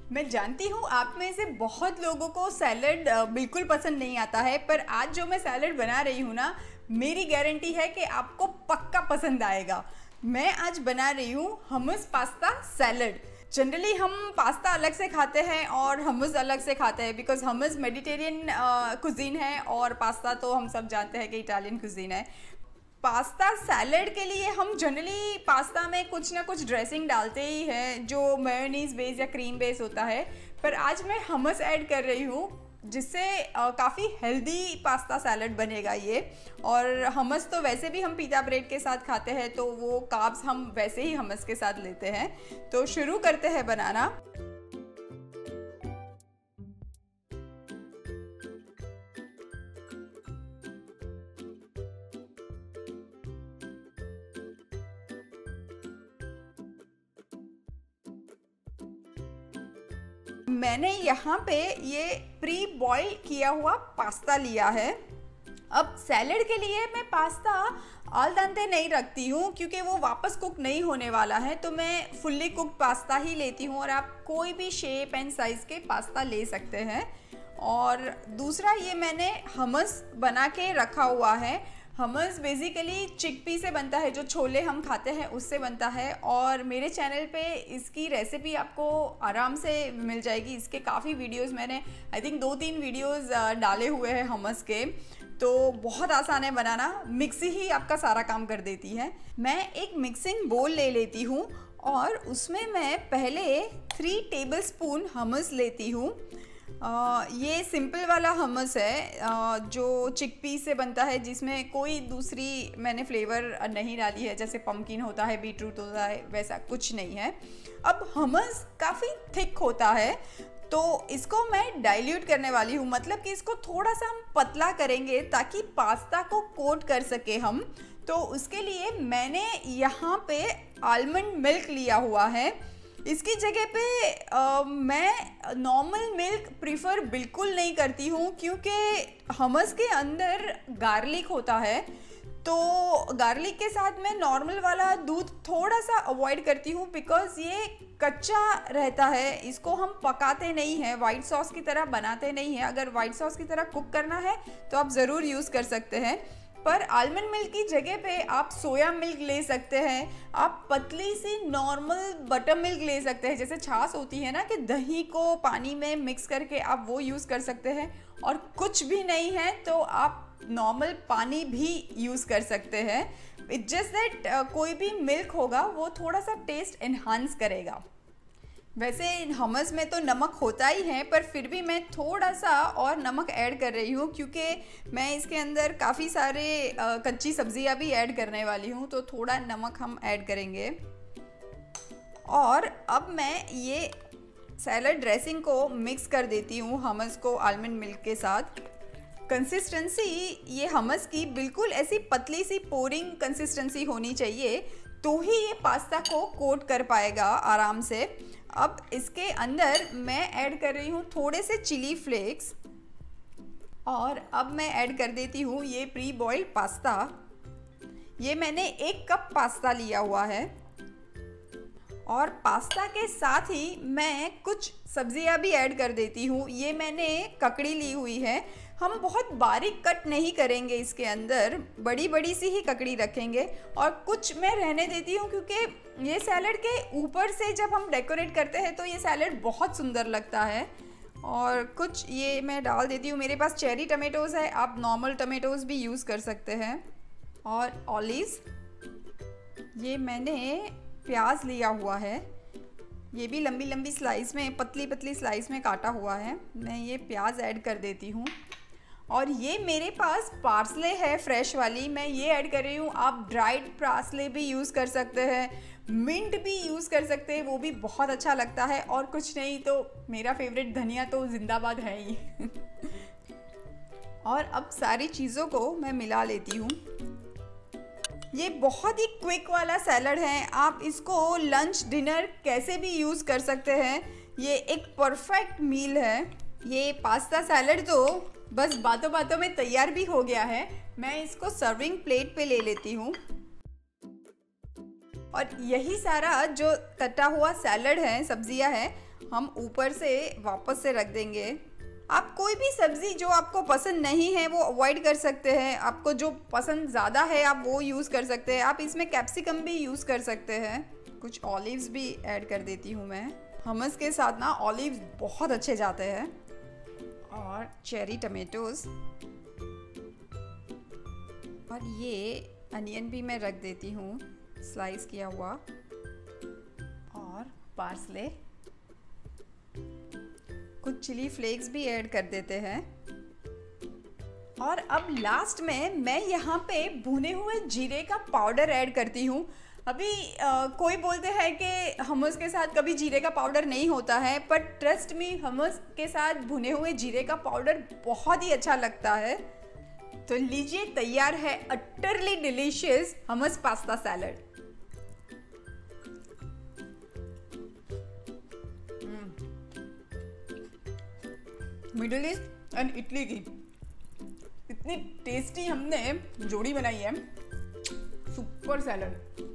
मैं जानती हूँ आप में से बहुत लोगों को सैलड बिल्कुल पसंद नहीं आता है, पर आज जो मैं सैलड बना रही हूँ ना, मेरी गारंटी है कि आपको पक्का पसंद आएगा। मैं आज बना रही हूँ हमस पास्ता सैलड। जनरली हम पास्ता अलग से खाते हैं और हमस अलग से खाते हैं, बिकॉज हमस मेडिटेरियन कुजीन है और पास्ता तो हम सब जानते हैं कि इटालियन कुजीन है। पास्ता सैलड के लिए हम जनरली पास्ता में कुछ ना कुछ ड्रेसिंग डालते ही हैं, जो मेयोनीज बेस या क्रीम बेस होता है। पर आज मैं हमस ऐड कर रही हूँ, जिससे काफ़ी हेल्दी पास्ता सैलड बनेगा ये। और हमस तो वैसे भी हम पिज़्ज़ा ब्रेड के साथ खाते हैं, तो वो कार्ब्स हम वैसे ही हमस के साथ लेते हैं। तो शुरू करते हैं बनाना। मैंने यहाँ पे ये प्री बॉईल किया हुआ पास्ता लिया है। अब सैलड के लिए मैं पास्ता आल दंते नहीं रखती हूँ, क्योंकि वो वापस कुक नहीं होने वाला है, तो मैं फुल्ली कुक पास्ता ही लेती हूँ। और आप कोई भी शेप एंड साइज़ के पास्ता ले सकते हैं। और दूसरा, ये मैंने हमस बना के रखा हुआ है। हमस बेसिकली चिकपी से बनता है, जो छोले हम खाते हैं उससे बनता है। और मेरे चैनल पे इसकी रेसिपी आपको आराम से मिल जाएगी। इसके काफ़ी वीडियोस मैंने आई थिंक 2-3 वीडियोस डाले हुए हैं हमस के। तो बहुत आसान है बनाना, मिक्सी ही आपका सारा काम कर देती है। मैं एक मिक्सिंग बोल ले लेती हूँ और उसमें मैं पहले 3 टेबलस्पून हमस लेती हूँ। ये सिंपल वाला हमस है, जो चिकपी से बनता है, जिसमें कोई दूसरी मैंने फ्लेवर नहीं डाली है, जैसे पम्पकिन होता है, बीटरूट होता है, वैसा कुछ नहीं है। अब हमस काफ़ी थिक होता है, तो इसको मैं डाइल्यूट करने वाली हूँ, मतलब कि इसको थोड़ा सा हम पतला करेंगे ताकि पास्ता को कोट कर सके हम। तो उसके लिए मैंने यहाँ पे आलमंड मिल्क लिया हुआ है। इसकी जगह पे मैं नॉर्मल मिल्क प्रीफर बिल्कुल नहीं करती हूँ, क्योंकि हमस के अंदर गार्लिक होता है। तो गार्लिक के साथ मैं नॉर्मल वाला दूध थोड़ा सा अवॉइड करती हूँ, बिकॉज़ ये कच्चा रहता है। इसको हम पकाते नहीं हैं, वाइट सॉस की तरह बनाते नहीं हैं। अगर वाइट सॉस की तरह कुक करना है तो आप ज़रूर यूज़ कर सकते हैं। पर आलमंड मिल्क की जगह पे आप सोया मिल्क ले सकते हैं। आप पतली सी नॉर्मल बटर मिल्क ले सकते हैं, जैसे छाछ होती है ना, कि दही को पानी में मिक्स करके आप वो यूज़ कर सकते हैं। और कुछ भी नहीं है तो आप नॉर्मल पानी भी यूज़ कर सकते हैं। इट्स जस्ट दैट कोई भी मिल्क होगा वो थोड़ा सा टेस्ट एनहांस करेगा। वैसे हमस में तो नमक होता ही है, पर फिर भी मैं थोड़ा सा और नमक ऐड कर रही हूँ, क्योंकि मैं इसके अंदर काफ़ी सारे कच्ची सब्जियाँ भी ऐड करने वाली हूँ, तो थोड़ा नमक हम ऐड करेंगे। और अब मैं ये सैलड ड्रेसिंग को मिक्स कर देती हूँ हमस को आलमंड मिल्क के साथ। कंसिस्टेंसी ये हमस की बिल्कुल ऐसी पतली सी पोरिंग कंसिस्टेंसी होनी चाहिए, तो ही ये पास्ता को कोट कर पाएगा आराम से। अब इसके अंदर मैं ऐड कर रही हूँ थोड़े से चिली फ्लेक्स, और अब मैं ऐड कर देती हूँ ये प्री बॉइल्ड पास्ता। ये मैंने 1 कप पास्ता लिया हुआ है। और पास्ता के साथ ही मैं कुछ सब्जियां भी ऐड कर देती हूँ। ये मैंने ककड़ी ली हुई है। हम बहुत बारीक कट नहीं करेंगे, इसके अंदर बड़ी बड़ी सी ही ककड़ी रखेंगे। और कुछ मैं रहने देती हूँ, क्योंकि ये सैलड के ऊपर से जब हम डेकोरेट करते हैं तो ये सैलड बहुत सुंदर लगता है। और कुछ ये मैं डाल देती हूँ। मेरे पास चेरी टमेटोज़ है, आप नॉर्मल टमेटोज़ भी यूज़ कर सकते हैं। और ऑलिव्स, ये मैंने प्याज लिया हुआ है। ये भी लंबी लंबी स्लाइस में, पतली पतली स्लाइस में काटा हुआ है। मैं ये प्याज ऐड कर देती हूँ। और ये मेरे पास पार्सले है फ्रेश वाली, मैं ये ऐड कर रही हूँ। आप ड्राइड पार्सले भी यूज़ कर सकते हैं, मिंट भी यूज़ कर सकते हैं, वो भी बहुत अच्छा लगता है। और कुछ नहीं तो मेरा फेवरेट धनिया तो जिंदाबाद है ही। और अब सारी चीज़ों को मैं मिला लेती हूँ। ये बहुत ही क्विक वाला सैलड है, आप इसको लंच डिनर कैसे भी यूज़ कर सकते हैं। ये एक परफेक्ट मील है। ये पास्ता सैलड तो बस बातों बातों में तैयार भी हो गया है। मैं इसको सर्विंग प्लेट पे ले लेती हूँ। और यही सारा जो कटा हुआ सैलड है, सब्जियां हैं, हम ऊपर से वापस से रख देंगे। आप कोई भी सब्ज़ी जो आपको पसंद नहीं है वो अवॉइड कर सकते हैं। आपको जो पसंद ज़्यादा है आप वो यूज़ कर सकते हैं। आप इसमें कैप्सिकम भी यूज़ कर सकते हैं। कुछ ऑलिव्स भी ऐड कर देती हूँ मैं। हमस के साथ ना ऑलिव्स बहुत अच्छे जाते हैं। और चेरी टमेटोज़, और ये अनियन भी मैं रख देती हूँ स्लाइस किया हुआ, और पार्सले, कुछ चिली फ्लेक्स भी ऐड कर देते हैं। और अब लास्ट में मैं यहाँ पे भुने हुए जीरे का पाउडर ऐड करती हूँ। अभी कोई बोलते हैं कि हमस के साथ कभी जीरे का पाउडर नहीं होता है, पर ट्रस्ट मी, हमस के साथ भुने हुए जीरे का पाउडर बहुत ही अच्छा लगता है। तो लीजिए, तैयार है utterly delicious hummus pasta salad. Middle East and Italy की इतनी टेस्टी हमने जोड़ी बनाई है। Super salad.